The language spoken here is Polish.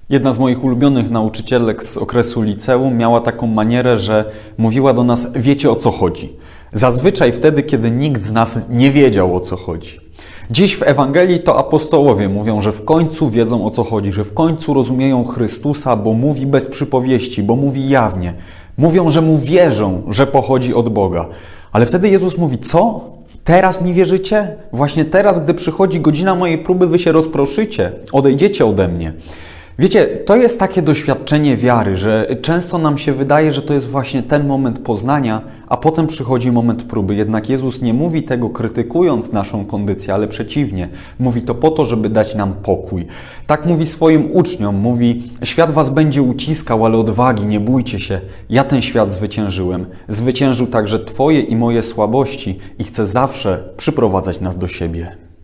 Jedna z moich ulubionych nauczycielek z okresu liceum miała taką manierę, że mówiła do nas: wiecie, o co chodzi. Zazwyczaj wtedy, kiedy nikt z nas nie wiedział, o co chodzi. Dziś w Ewangelii to apostołowie mówią, że w końcu wiedzą, o co chodzi, że w końcu rozumieją Chrystusa, bo mówi bez przypowieści, bo mówi jawnie. Mówią, że Mu wierzą, że pochodzi od Boga. Ale wtedy Jezus mówi: co? Teraz mi wierzycie? Właśnie teraz, gdy przychodzi godzina mojej próby, wy się rozproszycie, odejdziecie ode mnie. Wiecie, to jest takie doświadczenie wiary, że często nam się wydaje, że to jest właśnie ten moment poznania, a potem przychodzi moment próby. Jednak Jezus nie mówi tego krytykując naszą kondycję, ale przeciwnie. Mówi to po to, żeby dać nam pokój. Tak mówi swoim uczniom, mówi: świat was będzie uciskał, ale odwagi, nie bójcie się. Ja ten świat zwyciężyłem. Zwyciężył także twoje i moje słabości i chce zawsze przyprowadzać nas do siebie.